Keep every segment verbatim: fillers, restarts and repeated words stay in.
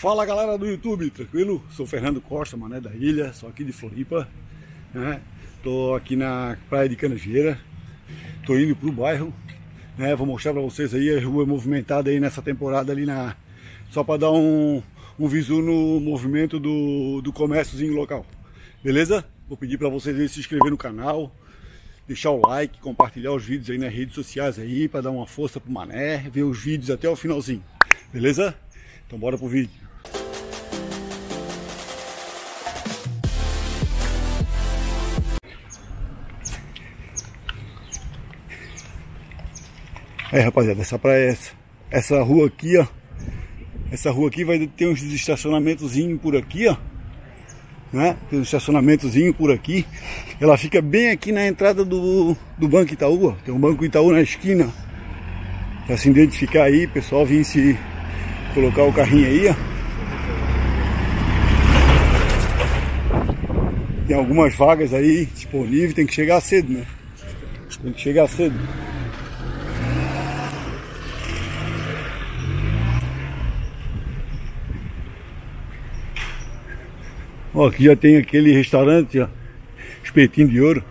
Fala galera do YouTube, tranquilo? Sou Fernando Costa, mané da ilha, sou aqui de Floripa, né? Tô aqui na praia de Canavieira, tô indo pro bairro, né? Vou mostrar pra vocês aí a rua movimentada aí nessa temporada ali na... Só pra dar um, um visu no movimento do, do comérciozinho local, beleza? Vou pedir pra vocês aí se inscrever no canal, deixar o like, compartilhar os vídeos aí nas redes sociais aí, pra dar uma força pro mané, ver os vídeos até o finalzinho, beleza? Então bora pro vídeo. É, rapaziada, essa praia, essa, essa rua aqui, ó. Essa rua aqui vai ter uns estacionamentozinhos por aqui, ó. Né? Tem um estacionamentozinho por aqui. Ela fica bem aqui na entrada do, do Banco Itaú, ó. Tem um Banco Itaú na esquina. Pra se identificar aí, pessoal, vir se colocar o carrinho aí, ó. Tem algumas vagas aí disponíveis, tem que chegar cedo, né? Tem que chegar cedo. Ó, aqui já tem aquele restaurante, ó, Espetinho de Ouro.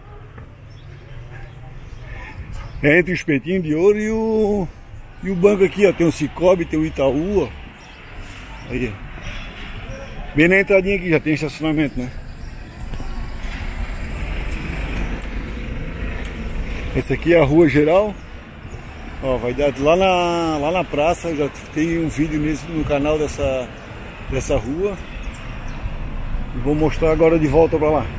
É entre o Espetinho de Ouro e o, e o banco aqui, ó. Tem o Cicobi, tem o Itaú, ó. Aí, ó. Bem na entradinha aqui já tem estacionamento, né? Essa aqui é a rua geral. Ó, vai dar lá na, lá na praça. Já tem um vídeo nesse, no canal dessa, dessa rua. E vou mostrar agora de volta para lá.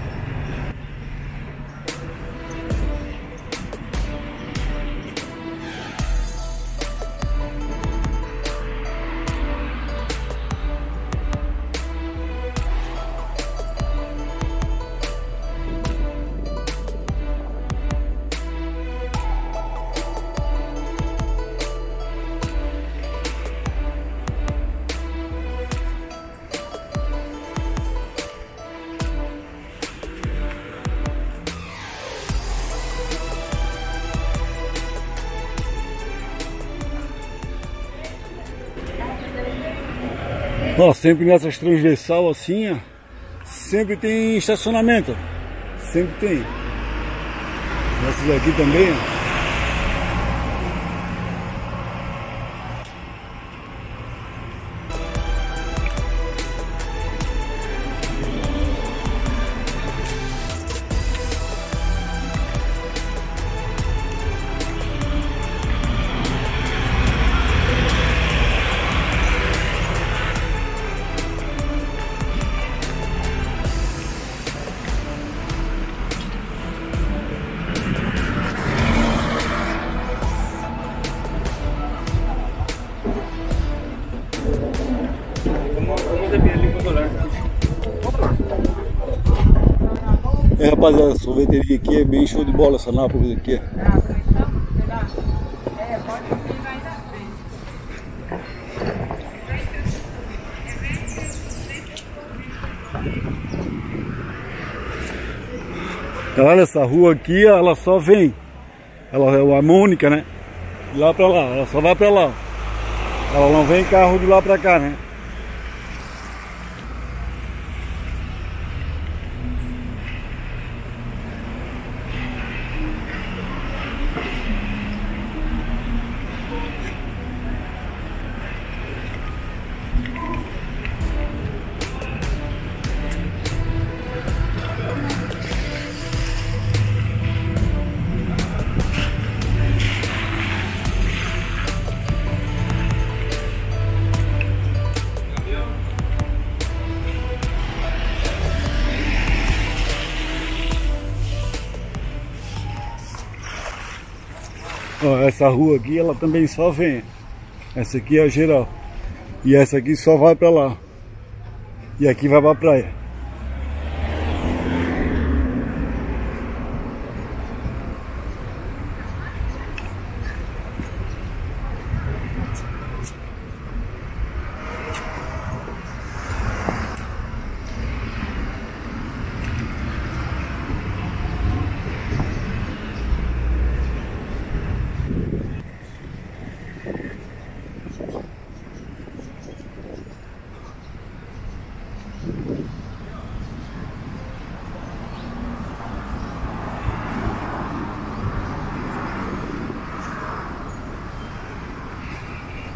Ó, sempre nessas transversal assim, ó, sempre tem estacionamento, ó. Sempre tem. Essas aqui também, ó. É, rapaziada, a sorveteria aqui é bem show de bola, essa Nápoles aqui. Olha, essa rua aqui, ela só vem. Ela é a Mônica, né? De lá pra lá, ela só vai pra lá. Ela não vem carro de lá pra cá, né? Ó, essa rua aqui, ela também só vem. Essa aqui é a geral. E essa aqui só vai pra lá. E aqui vai pra praia.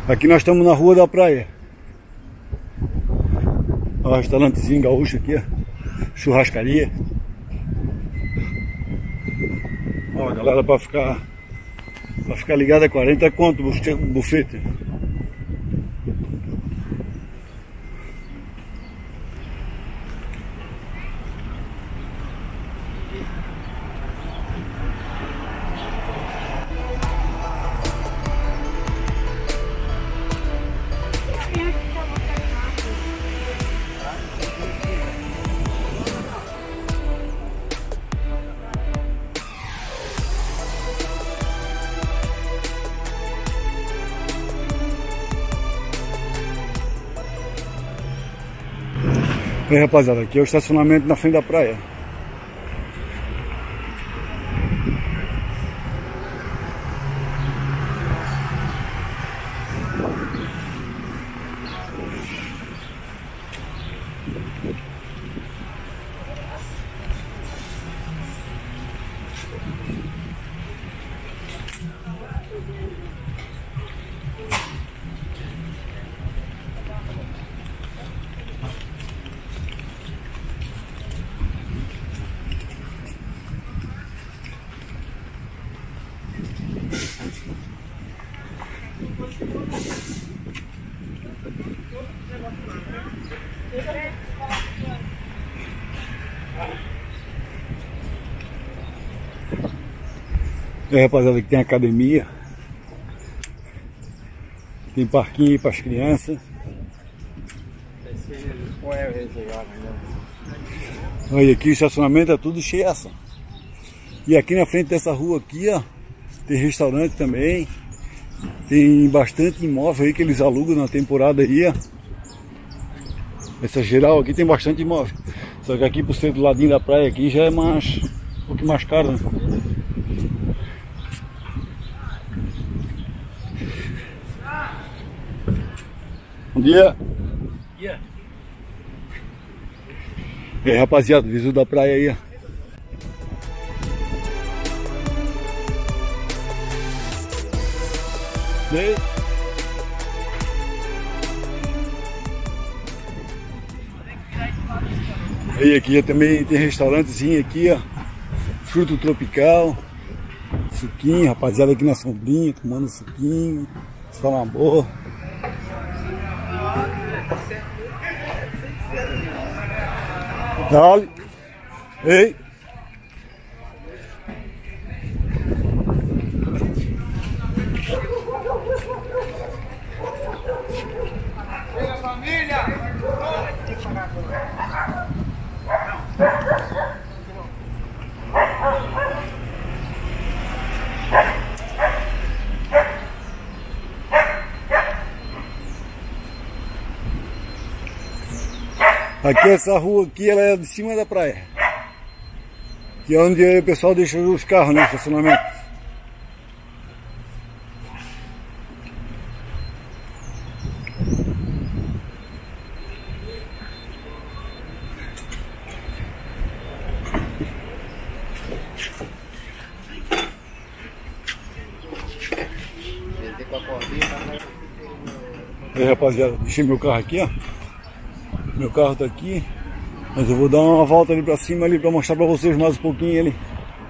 Aqui nós estamos na rua da praia. Ó, restaurantezinho gaúcho aqui, ó. Churrascaria. Ó, galera, para ficar para ficar ligada é quarenta conto o bufete. É, rapaziada, aqui é o estacionamento na frente da praia. É, rapaziada, aqui tem academia, tem parquinho aí para as crianças. Olha, aqui o estacionamento é tudo cheio. E aqui na frente dessa rua aqui, ó, tem restaurante também. Tem bastante imóvel aí que eles alugam na temporada aí, ó. Essa geral aqui tem bastante imóvel. Só que aqui por ser do ladinho da praia aqui já é mais, um pouco mais caro, né? Bom dia. Bom dia. E aí, rapaziada, visu da praia aí, ó. E aí? Aí aqui também tem restaurantezinho aqui, ó. Fruto tropical. Suquinho, rapaziada aqui na sombrinha, tomando suquinho. Está uma boa. Dale. Ei. Chega, família! Aqui essa rua aqui, ela é de cima da praia. Que é onde o pessoal deixa os carros, né? Estacionamento. Aí, rapaziada, deixei meu carro aqui, ó. Meu carro tá aqui, mas eu vou dar uma volta ali pra cima ali pra mostrar pra vocês mais um pouquinho ali.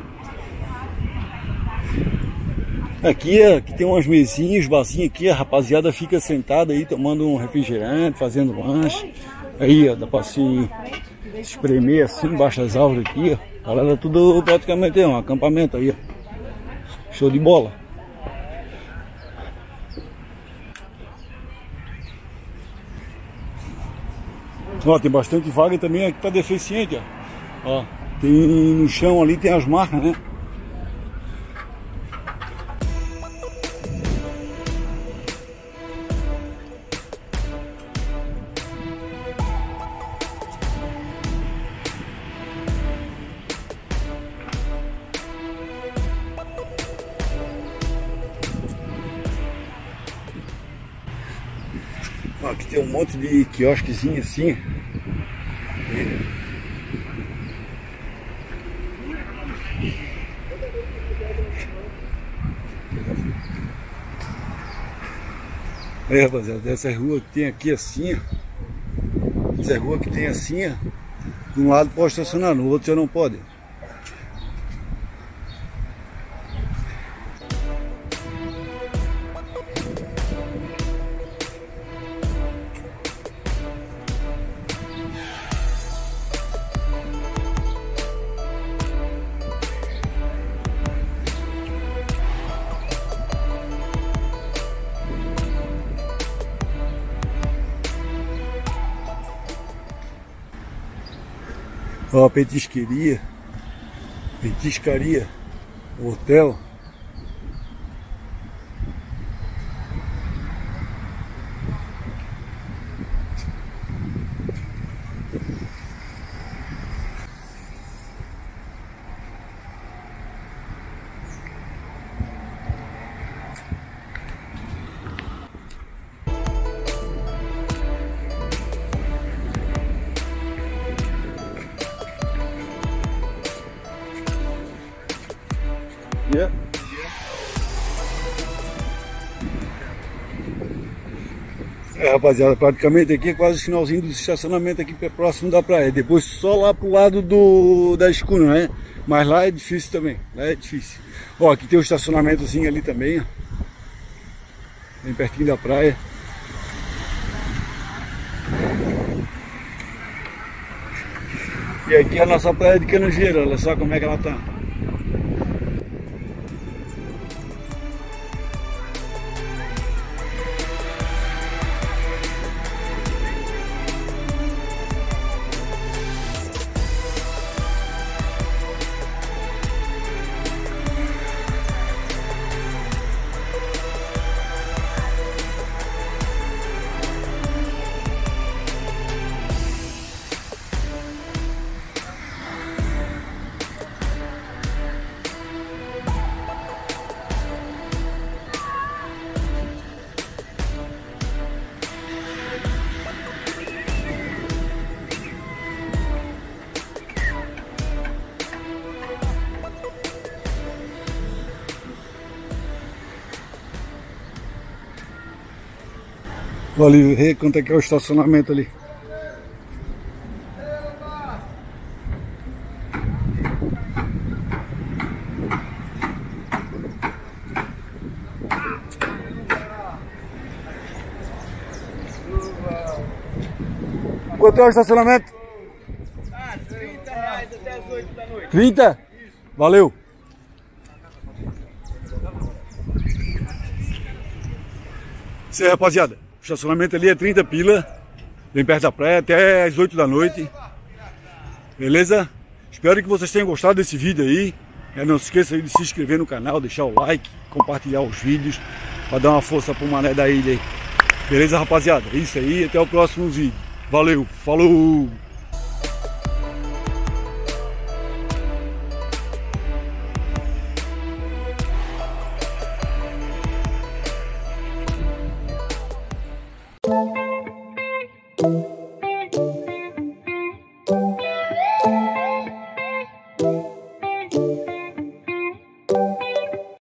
Aqui, aqui tem umas mesinhas, barzinhos aqui, a rapaziada fica sentada aí tomando um refrigerante, fazendo lanche. Aí, ó, dá pra se espremer assim embaixo das árvores aqui, ó. A galera tudo praticamente é um acampamento aí, ó. Show de bola. Ó, tem bastante vaga também aqui para deficiente, ó. Ó, tem no chão ali, tem as marcas, né? Ó, aqui tem um monte de quiosquezinho assim. Aí, rapaziada, essa rua que tem aqui assim, ó. Essa rua que tem assim, ó. De um lado pode estacionar, no outro já não pode. Ó, a petisqueria, petiscaria, hotel. Yeah. É, rapaziada, praticamente aqui é quase o finalzinho do estacionamento aqui próximo da praia. Depois só lá pro lado do, da escuna, né? Mas lá é difícil também, lá é difícil. Ó, aqui tem um estacionamentozinho ali também, ó. Bem pertinho da praia. E aqui é a nossa praia de Canavieira, olha só como é que ela tá. Vou ali ver quanto é que é o estacionamento ali. Quanto é o estacionamento? Ah, trinta reais até as oito da noite. trinta? Valeu! Isso aí, rapaziada. O estacionamento ali é trinta pila, bem perto da praia, até as oito da noite. Beleza? Espero que vocês tenham gostado desse vídeo aí. Não se esqueça aí de se inscrever no canal, deixar o like, compartilhar os vídeos, para dar uma força pro Mané da Ilha aí. Beleza, rapaziada? É isso aí, até o próximo vídeo. Valeu, falou! Thank you.